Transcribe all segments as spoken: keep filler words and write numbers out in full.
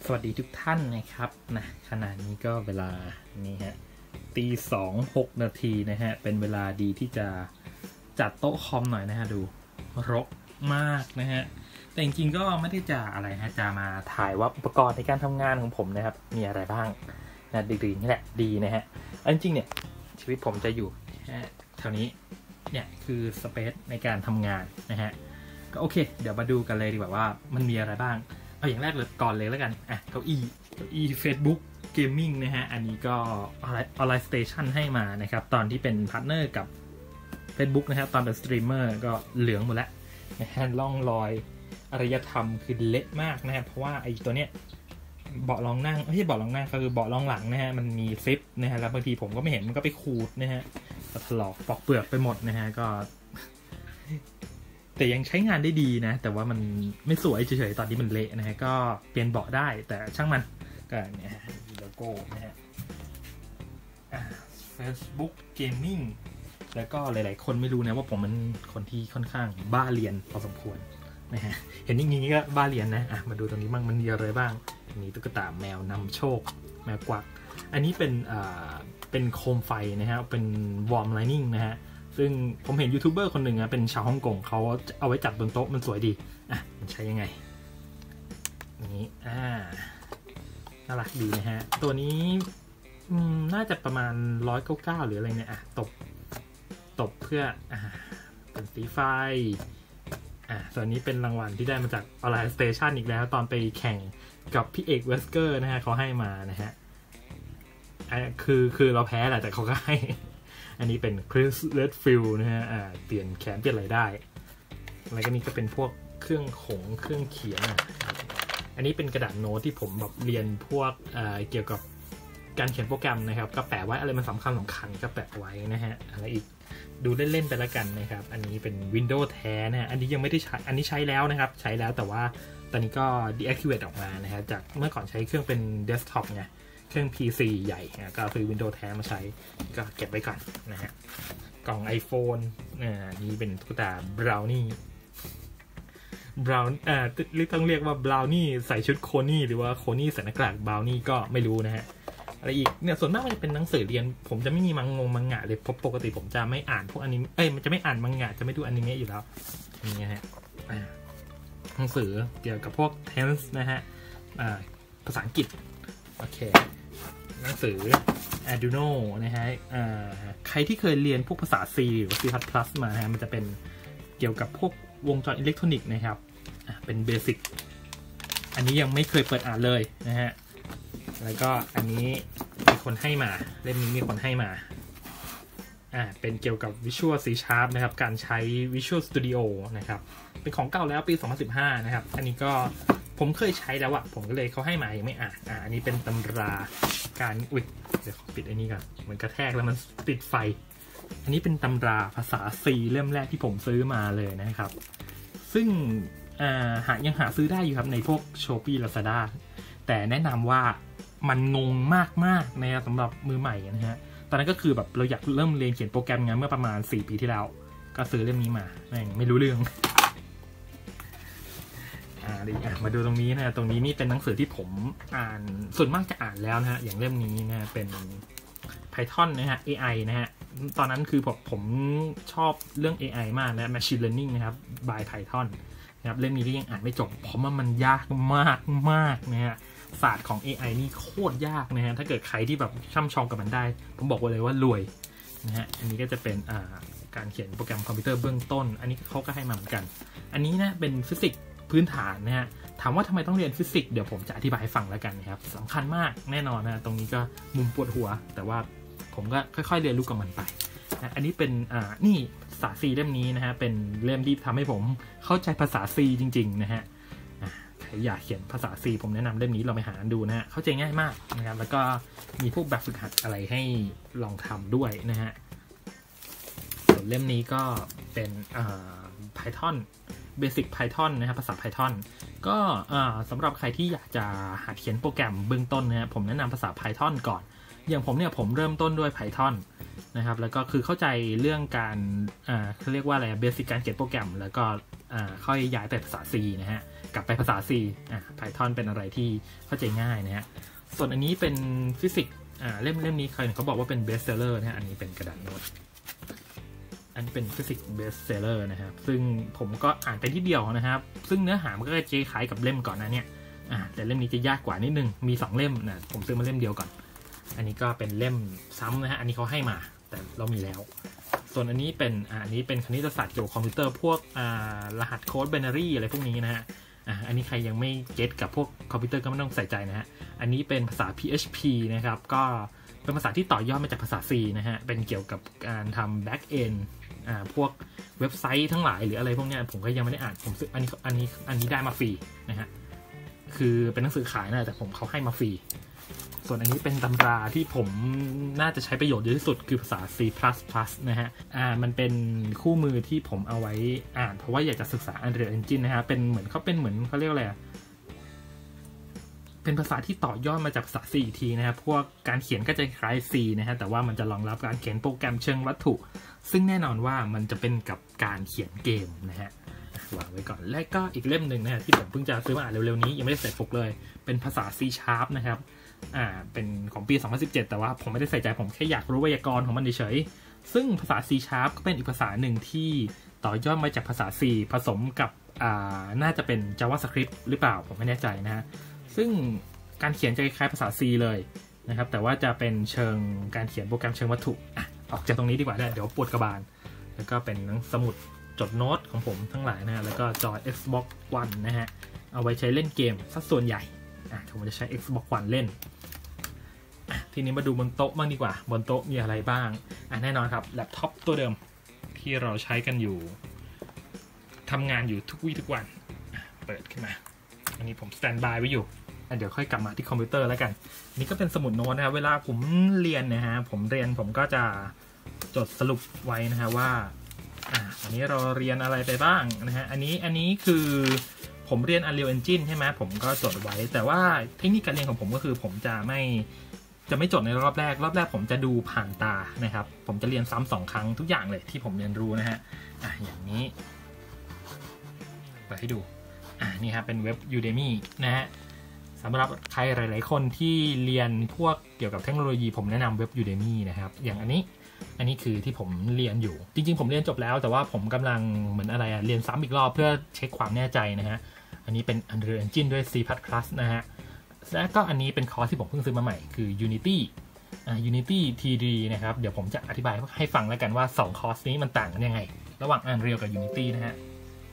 สวัสดีทุกท่านนะครับนะขณะนี้ก็เวลานี่ฮะตีสองหกนาทีนะฮะเป็นเวลาดีที่จะจัดโต๊ะคอมหน่อยนะฮะดูรกมากนะฮะแต่จริงๆก็ไม่ได้จะอะไรฮะจะมาถ่ายว่าอุปกรณ์ในการทำงานของผมนะครับมีอะไรบ้างนะดีๆนี่แหละดีนะฮะจริงๆเนี่ยชีวิตผมจะอยู่แค่เท่านี้เนี่ยคือสเปซในการทำงานนะฮะก็โอเคเดี๋ยวมาดูกันเลยดีกว่าว่ามันมีอะไรบ้างเอาอย่างแรกเลยก่อนเลยแล้วกันอ่ะเก้าอี้เก้าอี้ Facebook Gaming นะฮะอันนี้ก็ออนไลน์สเตชันให้มานะครับตอนที่เป็นพาร์ทเนอร์กับ Facebook นะครับตอนเป็นสตรีมเมอร์ก็เหลืองหมดแล้วนะฮะล่องรอยอารยธรรมคือเละมากนะฮะเพราะว่าไอ้ตัวเนี้ยเบาะรองนั่งไม่ใช่เบาะรองนั่งก็คือเบาะรองหลังนะฮะมันมีซิปนะฮะแล้วบางทีผมก็ไม่เห็นมันก็ไปขูดนะฮะถลอกปอกเปลือกไปหมดนะฮะก็แต่ยังใช้งานได้ดีนะแต่ว่ามันไม่สวยเฉยๆตอนที่มันเละนะฮะก็เปลี่ยนเบาะได้แต่ช่างมันก็เนี่ยฮะโลโก้นะฮะ Facebook Gaming แล้วก็หลายๆคนไม่รู้นะว่าผมมันคนที่ค่อนข้างบ้าเรียนพอสมควรนะฮะเห็นอย่างนี้ก็บ้าเรียนนะอ่ะมาดูตรงนี้บ้างมันมีอะไรบ้างมีตุ๊กตาแมวนำโชคแมวกวักอันนี้เป็นอ่าเป็นโคมไฟนะฮะเป็นวอร์มไลนิ่งนะฮะซึ่งผมเห็นยูทูบเบอร์คนหนึ่งนะเป็นชาวฮ่องกงเขาเอาไว้จัดบนโต๊ะมันสวยดีอ่ะมันใช้ยังไงนี้อ่าน่ารักดีนะฮะตัวนี้น่าจะประมาณหนึ่งร้อยเก้าสิบเก้าหรืออะไรเนี่ยอ่ะตบตบเพื่ออ่าเป็นสีไฟอ่าส่วนนี้เป็นรางวัลที่ได้มาจากออนไลน์สเตชันอีกแล้วตอนไปแข่งกับพี่เอกเวสเกอร์นะฮะเขาให้มานะฮะอ่าคือคือเราแพ้แหละแต่เขาก็ให้อันนี้เป็นคริสเรดฟิลนะฮะอ่าเปลี่ยนแขนเปลี่ยนอะไรได้อะไรก็นี่ก็เป็นพวกเครื่องขงเครื่องเขียนอ่ะอันนี้เป็นกระดาษโน้ตที่ผมแบบเรียนพวกเอ่อเกี่ยวกับการเขียนโปรแกรมนะครับก็แปะไว้อะไรมันสำคัญสำคัญก็แปะไว้นะฮะอะไรอีกดูเล่นๆไปแล้วกันนะครับอันนี้เป็น Windows แท้นะฮะอันนี้ยังไม่ได้ใช้อันนี้ใช้แล้วนะครับใช้แล้วแต่ว่าตอนนี้ก็ deactivate ออกมานะฮะจากเมื่อก่อนใช้เครื่องเป็น desktop ไงเครื่อง พี ซี ใหญ่ก็ซื้อ Windows แท้มาใช้ก็เก็บไว้ก่อนนะฮะกล่อง iPhone อ่านี่เป็นตุ๊กตา Brownie Brown อ่าหรือต้องเรียกว่า Brownie ใส่ชุดโคนี่หรือว่าโคนี่ใส่หน้ากาก Brownie ก็ไม่รู้นะฮะอะไรอีกเนี่ยส่วนมากมันจะเป็นหนังสือเรียนผมจะไม่มีมังงงมังงะเลยเพราะปกติผมจะไม่อ่านพวกอนิเมะเอ้ยมันจะไม่อ่านมังงะจะไม่ดูอนิเมะอยู่แล้วอย่างเงี้ยฮะหนังสือเกี่ยวกับพวก tense นะฮะอ่าภาษาอังกฤษโอเคหนังสือ Arduino นะฮะอ่าใครที่เคยเรียนพวกภาษา C หรือ C++ มาฮะมันจะเป็นเกี่ยวกับพวกวงจรอิเล็กทรอนิกส์นะครับอ่าเป็นเบสิกอันนี้ยังไม่เคยเปิดอ่านเลยนะฮะแล้วก็อันนี้มีคนให้มาเล่มนี้มีคนให้มาอ่าเป็นเกี่ยวกับ Visual C Sharp นะครับการใช้ Visual Studio นะครับเป็นของเก่าแล้วปีสองพันสิบห้านะครับอันนี้ก็ผมเคยใช้แล้วอะผมก็เลยเขาให้มายังไม่อ่านอ่าอันนี้เป็นตำราการอุ๊ยเดี๋ยวขอปิดอันนี้ก่อนเหมือนกระแทกแล้วมันติดไฟอันนี้เป็นตำราภาษา C เล่มแรกที่ผมซื้อมาเลยนะครับซึ่งอ่าหายังหาซื้อได้อยู่ครับในพวก Shopee Lazada แต่แนะนำว่ามันงงมากๆนะสำหรับมือใหม่นะฮะตอนนั้นก็คือแบบเราอยากเริ่มเรียนเขียนโปรแกรมงานเมื่อประมาณสี่ปีที่แล้วก็ซื้อเล่มนี้มาแม่งไม่รู้เรื่องอ่าดีอ่ะมาดูตรงนี้นะตรงนี้นี่เป็นหนังสือที่ผมอ่านส่วนมากจะอ่านแล้วนะฮะอย่างเล่มนี้นะเป็น Python นะฮะ เอ ไอ นะฮะตอนนั้นคือผมผมชอบเรื่อง เอ ไอ มากและ Machine Learning นะครับ by Python นะครับเล่มนี้ที่ยังอ่านไม่จบเพราะว่ามันยากมากมากนะฮะศาสตร์ของ เอ ไอ นี่โคตรยากนะฮะถ้าเกิดใครที่แบบช่ำชองกับมันได้ผมบอกเลยว่ารวยนะฮะอันนี้ก็จะเป็นอ่าการเขียนโปรแกรมคอมพิวเตอร์เบื้องต้นอันนี้เขาก็ให้มาเหมือนกันอันนี้นะเป็นฟิสิกส์พื้นฐานนะฮะถามว่าทำไมต้องเรียนฟิสิกส์เดี๋ยวผมจะอธิบายให้ฟังแล้วกันนะครับสำคัญมากแน่นอนนะตรงนี้ก็มุมปวดหัวแต่ว่าผมก็ค่อยๆเรียนรู้กับมันไปนะอันนี้เป็นอ่านี่ภาษา C เล่มนี้นะฮะเป็นเล่มที่ทำให้ผมเข้าใจภาษา C จริงๆนะฮะใครอยากเขียนภาษา C ผมแนะนำเล่มนี้เราไปหาดูนะฮะเข้าใจง่ายมากนะครับแล้วก็มีพวกแบบฝึกหัดอะไรให้ลองทำด้วยนะฮะส่วนเล่มนี้ก็เป็นอ่า Python Basic Python นะครับภาษา Python ก็สำหรับใครที่อยากจะหัดเขียนโปรแกรมเบื้องต้นนะฮะผมแนะนำภาษา Python ก่อนอย่างผมเนี่ยผมเริ่มต้นด้วย Python นะครับแล้วก็คือเข้าใจเรื่องการอ่าเขาเรียกว่าอะไรเบสิกการเขียนโปรแกรมแล้วก็อ่าค่อยย้ายไปภาษา C นะฮะกลับไปภาษา C อ่า Python เป็นอะไรที่เข้าใจง่ายนะฮะส่วนอันนี้เป็นฟิสิกส์อ่าเล่มเล่มนี้ใครเขาบอกว่าเป็น best seller นะฮะอันนี้เป็นกระดาษโน้ตอันนี้เป็นฟิสิกส์ best seller นะครับซึ่งผมก็อ่านไปที่เดียวนะครับซึ่งเนื้อหามันก็จะคล้ายกับเล่มก่อนนะเนี่ยอ่าแต่เล่มนี้จะยากกว่านิดนึงมีสองเล่มนะผมซื้อมาเล่มเดียวก่อนอันนี้ก็เป็นเล่มซ้ำนะฮะอันนี้เขาให้มาแต่เรามีแล้วส่วนอันนี้เป็นอ่าอันนี้เป็นคณิตศาสตร์เกี่ยวกับคอมพิวเตอร์พวกอ่ารหัสโค้ด binary อะไรพวกนี้นะฮะอ่าอันนี้ใครยังไม่เก็ตกับพวกคอมพิวเตอร์ก็ไม่ต้องใส่ใจนะฮะอันนี้เป็นภาษา พี เอช พี นะครับก็เป็นภาษาที่ต่อยอดมาจากภาษา C นะฮะเป็นเกี่ยวกับการทำ back end อ่าพวกเว็บไซต์ทั้งหลายหรืออะไรพวกนี้ผมก็ยังไม่ได้อ่านผมซื้ออันนี้อันนี้อันนี้ได้มาฟรีนะฮะคือเป็นหนังสือขายนะแต่ผมเขาให้มาฟรีส่วนอันนี้เป็นตำราที่ผมน่าจะใช้ประโยชน์เยอะที่สุดคือภาษา C++ นะฮะอ่ามันเป็นคู่มือที่ผมเอาไว้อ่านเพราะว่าอยากจะศึกษา Unreal Engine นะฮะเป็นเหมือนเขาเป็นเหมือนเขาเรียกอะไรเป็นภาษาที่ต่อยอดมาจากภาษา C อีกทีนะครับพวกการเขียนก็จะคล้าย C นะฮะแต่ว่ามันจะรองรับการเขียนโปรแกรมเชิงวัตถุซึ่งแน่นอนว่ามันจะเป็นกับการเขียนเกมนะฮะวางไว้ก่อนและก็อีกเล่มหนึ่งนะฮะที่ผมเพิ่งจะซื้อมาอ่านเร็วๆนี้ยังไม่ได้ใส่ปกเลยเป็นภาษา C Sharp นะครับอ่าเป็นของปีสองพันสิบเจ็ดแต่ว่าผมไม่ได้ใส่ใจผมแค่อยากรู้ไวยากรณ์ของมันเฉยๆซึ่งภาษา C Sharp ก็เป็นอีกภาษาหนึ่งที่ต่อยอดมาจากภาษา C ผสมกับอ่าน่าจะเป็น JavaScript หรือเปล่าผมไม่แน่ใจนะฮะซึ่งการเขียนจะคล้ายภาษา C เลยนะครับแต่ว่าจะเป็นเชิงการเขียนโปรแกรมเชิงวัตถุอ่ะออกจากตรงนี้ดีกว่าได้เดี๋ยวปวดกระบาลแล้วก็เป็นสมุดจดโน้ตของผมทั้งหลายนะฮะแล้วก็จอ Xbox One นะฮะเอาไว้ใช้เล่นเกมสัดส่วนใหญ่อ่ะผมจะใช้ Xbox One เล่นอ่ะทีนี้มาดูบนโต๊ะบ้างดีกว่าบนโต๊ะมีอะไรบ้างอ่ะแน่นอนครับแล็ปท็อปตัวเดิมที่เราใช้กันอยู่ทำงานอยู่ทุกวี่ทุกวันเปิดขึ้นมาอันนี้ผมสแตนด์บายไว้อยู่เดี๋ยวค่อยกลับมาที่คอมพิวเตอร์แล้วกันนี่ก็เป็นสมุดโน้ตนะครับเวลาผมเรียนนะฮะผมเรียนผมก็จะจดสรุปไว้นะฮะว่าอ่าอันนี้เราเรียนอะไรไปบ้างนะฮะอันนี้อันนี้คือผมเรียน Unreal Engine ใช่ไหมผมก็จดไว้แต่ว่าเทคนิคการเรียนของผมก็คือผมจะไม่จะไม่จดในรอบแรกรอบแรกผมจะดูผ่านตานะครับผมจะเรียนซ้ำสองครั้งทุกอย่างเลยที่ผมเรียนรู้นะฮะอ่ะอย่างนี้เปิดให้ดูอ่านี่ครับเป็นเว็บ Udemy นะฮะสำหรับใครหลายๆคนที่เรียนพวกเกี่ยวกับเทคโนโลยีผมแนะนำเว็บ Udemy นะครับอย่างอันนี้อันนี้คือที่ผมเรียนอยู่จริงๆผมเรียนจบแล้วแต่ว่าผมกำลังเหมือนอะไรอะเรียนซ้ำอีกรอบเพื่อเช็คความแน่ใจนะฮะอันนี้เป็น Unreal Engine ด้วย C++ นะฮะและก็อันนี้เป็นคอร์สที่ผมเพิ่งซื้อมาใหม่คือ Unity อ่า Unity ที ดี นะครับเดี๋ยวผมจะอธิบายให้ฟังแล้วกันว่าสองคอร์สนี้มันต่างกันยังไงระหว่าง Unreal กับ Unity นะฮะ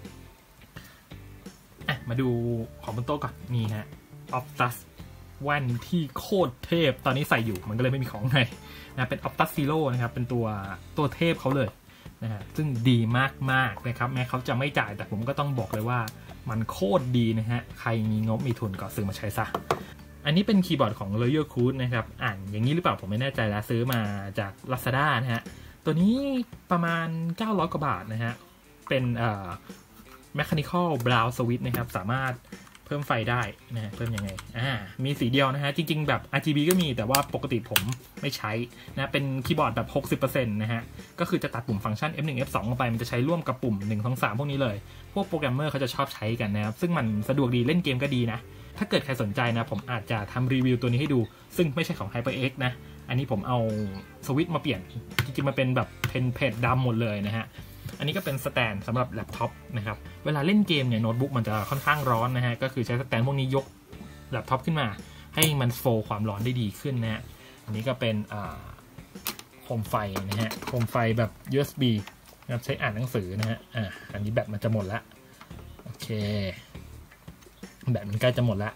อ่ะมาดูของบนโต๊ะก่อนนี่ฮะOptus แว่นที่โคตรเทพตอนนี้ใส่อยู่มันก็เลยไม่มีของในนะเป็น Optus Zero นะครับเป็นตัวตัวเทพเขาเลยนะฮะซึ่งดีมากๆนะครับแม้เขาจะไม่จ่ายแต่ผมก็ต้องบอกเลยว่ามันโคตรดีนะฮะใครมีงบมีทุนก็ซื้อมาใช้ซะอันนี้เป็นคีย์บอร์ดของ Royal Coot นะครับอ่านอย่างนี้หรือเปล่าผมไม่แน่ใจแล้วซื้อมาจาก Lazada นะฮะตัวนี้ประมาณเก้าร้อยกว่าบาทนะฮะเป็นเอ่อ Mechanical Brow Switch นะครับสามารถเพิ่มไฟได้นะเพิ่มยังไงอ่ามีสีเดียวนะฮะจริงๆแบบ อาร์ จี บี ก็มีแต่ว่าปกติผมไม่ใช้นะเป็นคีย์บอร์ดแบบ หกสิบเปอร์เซ็นต์ นะฮะก็คือจะตัดปุ่มฟังก์ชัน เอฟ หนึ่ง เอฟ สอง ลงไปมันจะใช้ร่วมกับปุ่มหนึ่ง สอง สามพวกนี้เลยพวกโปรแกรมเมอร์เขาจะชอบใช้กันนะครับซึ่งมันสะดวกดีเล่นเกมก็ดีนะถ้าเกิดใครสนใจนะผมอาจจะทำรีวิวตัวนี้ให้ดูซึ่งไม่ใช่ของ HyperX นะอันนี้ผมเอาสวิตช์มาเปลี่ยนจริงๆมันเป็นแบบเพนเพจดำหมดเลยนะฮะอันนี้ก็เป็นสแตนสำหรับแล็ปท็อปนะครับเวลาเล่นเกมเนี่ยโน้ตบุ๊กมันจะค่อนข้างร้อนนะฮะก็คือใช้สแตนพวกนี้ยกแล็ปท็อปขึ้นมาให้มันโฟลความร้อนได้ดีขึ้นนะฮะอันนี้ก็เป็นโคมไฟนะฮะโคมไฟแบบ ยู เอส บี นะครับใช้อ่านหนังสือนะฮะอ่าอันนี้แบตมันจะหมดละโอเคแบตมันใกล้จะหมดละ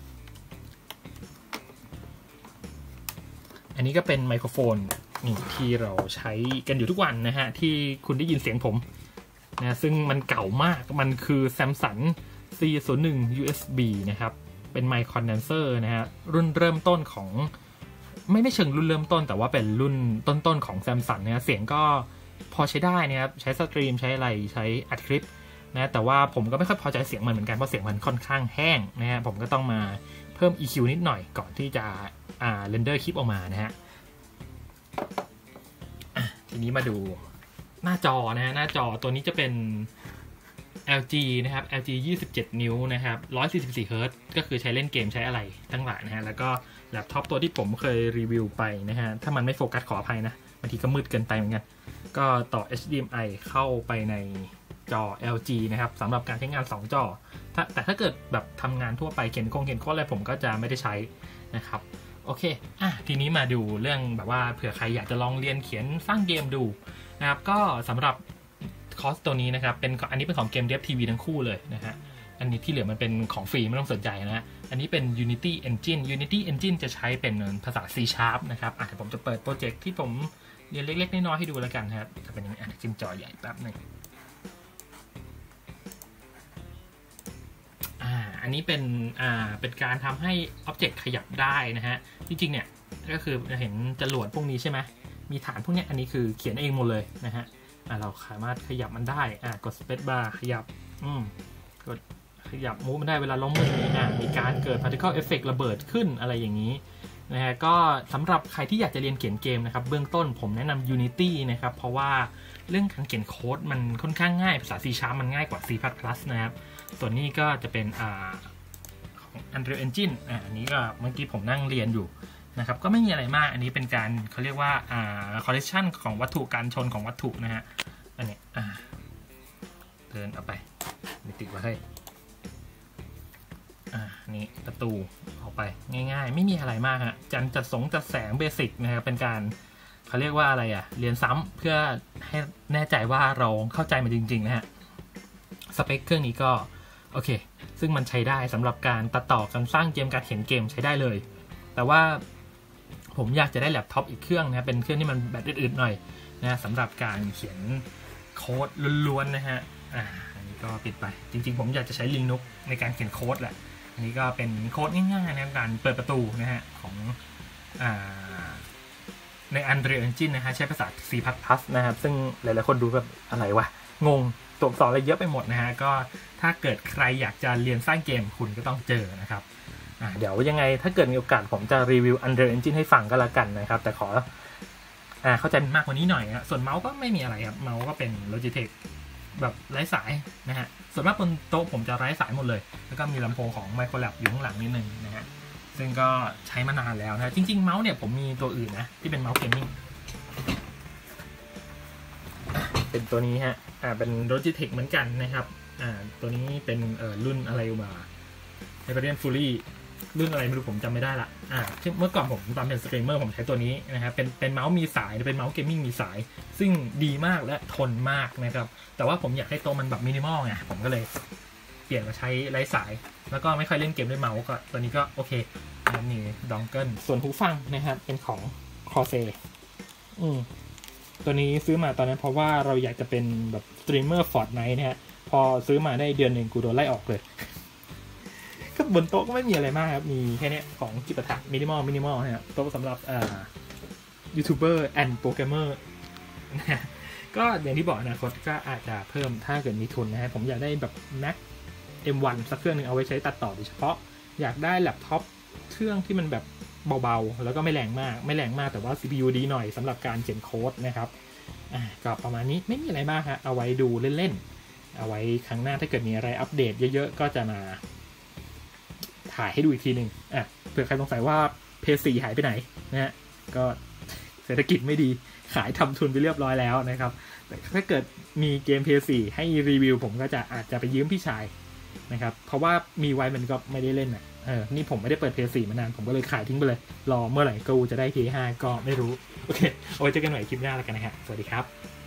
อันนี้ก็เป็นไมโครโฟนนี่ที่เราใช้กันอยู่ทุกวันนะฮะที่คุณได้ยินเสียงผมนะซึ่งมันเก่ามากมันคือ Samsung ซี ศูนย์ หนึ่ง ยู เอส บี นะครับเป็นไมค์คอนเดนเซอร์นะฮะรุ่นเริ่มต้นของไม่ไม่เชิงรุ่นเริ่มต้นแต่ว่าเป็นรุ่นต้นๆของ Samsung นะเสียงก็พอใช้ได้นะครับใช้สตรีมใช้อะไรใช้อัดคลิปนะแต่ว่าผมก็ไม่ค่อยพอใจเสียงมันเหมือนกันเพราะเสียงมันค่อนข้างแห้งนะฮะผมก็ต้องมาเพิ่ม อี คิว นิดหน่อยก่อนที่จะอ่าเรนเดอร์คลิปออกมานะฮะทีนี้มาดูหน้าจอนะฮะหน้าจอตัวนี้จะเป็น แอล จี นะครับ แอล จี ยี่สิบเจ็ดนิ้วนะครับหนึ่งร้อยสี่สิบสี่เฮิร์ตซ์ก็คือใช้เล่นเกมใช้อะไรทั้งหลายนะฮะแล้วก็แล็ปท็อปตัวที่ผมเคยรีวิวไปนะฮะถ้ามันไม่โฟกัสขออภัยนะบางทีก็มืดเกินไปเหมือนกันก็ต่อ เอช ดี เอ็ม ไอ เข้าไปในจอ แอล จี นะครับสำหรับการใช้งานสองจอแต่ถ้าเกิดแบบทำงานทั่วไปเขียนโครงเขียนโค้ดอะไรผมก็จะไม่ได้ใช้นะครับโอเคอ่ะทีนี้มาดูเรื่องแบบว่าเผื่อใครอยากจะลองเรียนเขียนสร้างเกมดูนะครับก็สำหรับคอร์สตัวนี้นะครับเป็นอันนี้เป็นของเกม Dev ที วี ทั้งคู่เลยนะฮะอันนี้ที่เหลือมันเป็นของฟรีไม่ต้องสนใจนะฮะอันนี้เป็น Unity Engine Unity Engine จะใช้เป็นภาษา C Sharp นะครับอ่ะผมจะเปิดโปรเจกต์ที่ผมเรียนเล็กๆน้อยๆให้ดูแล้วกันนะครับจะเป็นอย่างนี้อ่ะจิ้มจอใหญ่แป๊บนึงอ่าอันนี้เป็นอ่าเป็นการทำให้ Object ขยับได้นะฮะจริงๆเนี่ยก็คือเห็นจรวดพวกนี้ใช่ไหมมีฐานพวกนี้อันนี้คือเขียนเองหมดเลยนะฮะอ่าเราสามารถขยับมันได้อ่ากด Space Bar ขยับอืมกดขยับมูฟมันได้เวลาล้มมืออ่ามีการเกิด Particle Effect ระเบิดขึ้นอะไรอย่างนี้นะฮะก็สำหรับใครที่อยากจะเรียนเขียนเกมนะครับเบื้องต้นผมแนะนำ Unity นะครับเพราะว่าเรื่องการเขียนโค้ดมันค่อนข้างง่ายภาษา C Sharp มันง่ายกว่า C++ นะครับส่วนนี้ก็จะเป็นอ่าของ Unreal Engine อ่าอันนี้ก็เมื่อกี้ผมนั่งเรียนอยู่นะครับก็ไม่มีอะไรมากอันนี้เป็นการเขาเรียกว่าอ่า collision ของวัตถุการชนของวัตถุนะฮะอันนี้อ่าเดินเอาไปไม่ติดไว้ให้อ่านี่ประตูออกไปง่ายๆไม่มีอะไรมากฮะจัดจัดสงจัดแสงเบสิกนะครับเป็นการเขาเรียกว่าอะไรอ่ะเรียนซ้ำเพื่อให้แน่ใจว่าเราเข้าใจมันจริงๆนะฮะสเปคเครื่องนี้ก็โอเคซึ่งมันใช้ได้สำหรับการตัดต่อการสร้างเกมการเขียนเกมใช้ได้เลยแต่ว่าผมอยากจะได้แล็ปท็อปอีกเครื่องนะเป็นเครื่องที่มันแบตอึดๆหน่อยนะสำหรับการเขียนโค้ดล้วนๆนะฮะอ่าอันนี้ก็ปิดไปจริงๆผมอยากจะใช้ Linux ในการเขียนโค้ดแหละอันนี้ก็เป็นโค้ดง่ายๆนะการเปิดประตูนะฮะของอ่าใน Unreal Engine นะฮะใช้ภาษา C++ นะครับซึ่งหลายๆคนดูแบบอะไรวะงงตัวอักษรอะไรเยอะไปหมดนะฮะก็ถ้าเกิดใครอยากจะเรียนสร้างเกมคุณก็ต้องเจอนะครับอ่าเดี๋ยวยังไงถ้าเกิดมีโอกาสผมจะรีวิว Unreal Engine ให้ฟังก็แล้วกันนะครับแต่ขออ่าเข้าใจมากกว่านี้หน่อยนะส่วนเมาส์ก็ไม่มีอะไรครับเมาส์ก็เป็น Logitech แบบไร้สายนะฮะส่วนมากบนโต๊ะผมจะไร้สายหมดเลยแล้วก็มีลำโพงของ Microlab อยู่ข้างหลังนิดนึงนะฮะซึ่งก็ใช้มานานแล้วนะจริงๆเมาส์เนี่ยผมมีตัวอื่นนะที่เป็นเมาส์เกมมิ่งเป็นตัวนี้ฮะอ่าเป็น Logitech เหมือนกันนะครับอ่าตัวนี้เป็นเอ่อรุ่นอะไรมา Hyperion Fury รุ่นอะไรไม่รู้ผมจำไม่ได้ละอ่าเมื่อก่อนผมตอนเป็นสตรีมเมอร์ผมใช้ตัวนี้นะครับเป็นเป็นเมาส์มีสายเป็นเมาส์เกมมิ่งมีสายซึ่งดีมากและทนมากนะครับแต่ว่าผมอยากให้โต๊ะมันแบบมินิมอลไงผมก็เลยเปลี่ยนมาใช้ไร้สายแล้วก็ไม่ค่อยเล่นเกมด้วยเมาส์ก็ตัวนี้ก็โอเคมีดองเกิลส่วนหูฟังนะครับเป็นของ Corsair อืมตัวนี้ซื้อมาตอนนั้นเพราะว่าเราอยากจะเป็นแบบสตรีมเมอร์ Fortnite นะฮะพอซื้อมาได้เดือนหนึ่งกูโดนไล่ออกเลยก็บนโต๊ะก็ไม่มีอะไรมากครับมีแค่นี้ของจิปาถะมินิมอลมินิมอลนะครับโต๊ะสำหรับอ่ายูทูบเบอร์แอนด์โปรแกรมเมอร์นะก็อย่างที่บอกอนาคตก็อาจจะเพิ่มถ้าเกิดมีทุนนะฮะผมอยากได้แบบ Mac เอ็ม วัน สักเครื่องนึงเอาไว้ใช้ตัดต่อโดยเฉพาะอยากได้แล็ปท็อปเครื่องที่มันแบบเบาๆแล้วก็ไม่แรงมากไม่แรงมากแต่ว่า ซี พี ยู ดีหน่อยสำหรับการเขียนโค้ดนะครับอ่าก็ประมาณนี้ไม่มีอะไรมากฮะเอาไว้ดูเล่นๆเอาไว้ครั้งหน้าถ้าเกิดมีอะไรอัปเดตเยอะๆก็จะมาถ่ายให้ดูอีกทีหนึ่งอ่ะเผื่อใครสงสัยว่า พี เอส โฟร์ หายไปไหนนะฮะก็เศรษฐกิจไม่ดีขายทำทุนไปเรียบร้อยแล้วนะครับแต่ถ้าเกิดมีเกม พี เอส โฟร์ ให้รีวิวผมก็จะอาจจะไปยืมพี่ชายนะครับเพราะว่ามีไว้มันก็ไม่ได้เล่นอ่ะเออนี่ผมไม่ได้เปิด พี เอส โฟร์ มานานผมก็เลยขายทิ้งไปเลยรอเมื่อไหร่กูจะได้ พี เอส ไฟว์ ก็ไม่รู้โอเคเอาไว้เจอกันใหม่คลิปหน้าแล้วกันนะฮะสวัสดีครับ